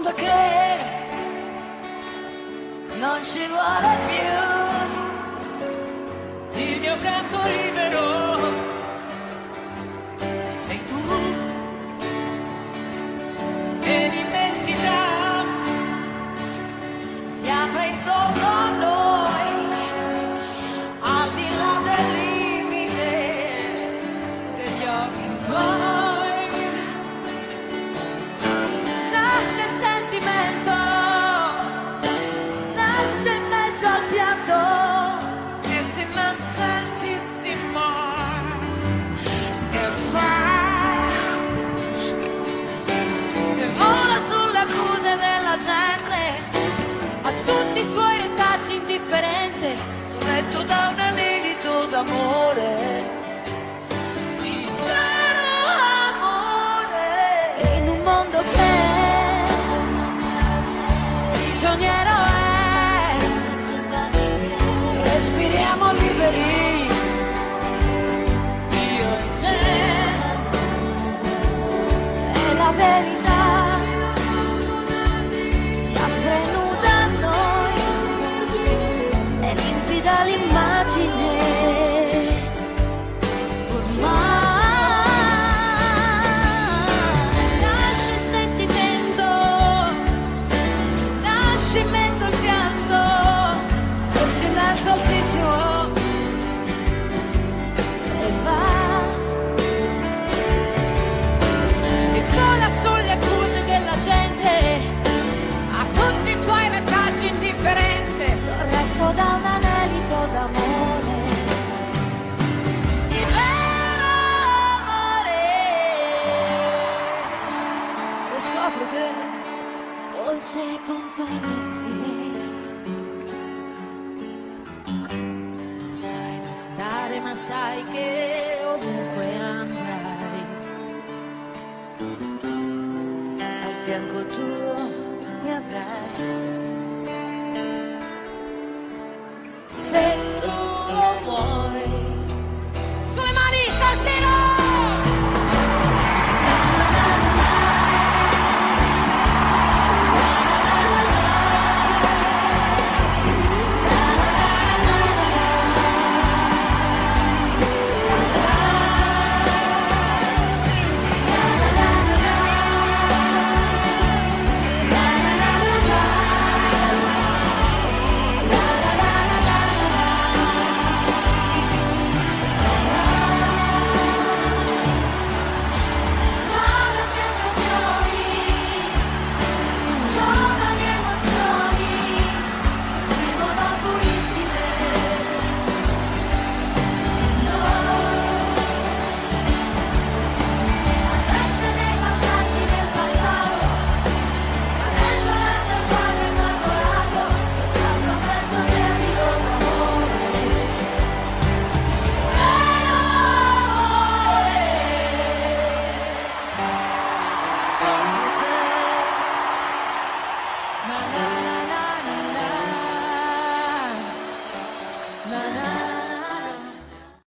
mondo che non ci vuole più il mio canto libero sei tu e l'immensità si apre intorno a noi al di là del limite degli occhi tuoi. Nasce il sentimento, nasce in mezzo al pianto che si innalza altissimo e vola sulle accuse della gente, a tutti i suoi retaggi indifferente, sorretto da un anelito d'amore, intero amore, in un mondo che prigioniero è, respiriamo liberi, io e te, è la verità, si apre nuda a noi, è limpida l'immagine, ormai nasce il sentimento, nasce in mezzo al pianto e si innalza altissimo e va e vola sulle accuse della gente, a tutti i suoi retaggi indifferente, sorretto da un anelito d'amore, il vero amore, e scopri che dolce compagnia non sai dove andare ma sai che ovunque andrai al fianco tuo mi avrai.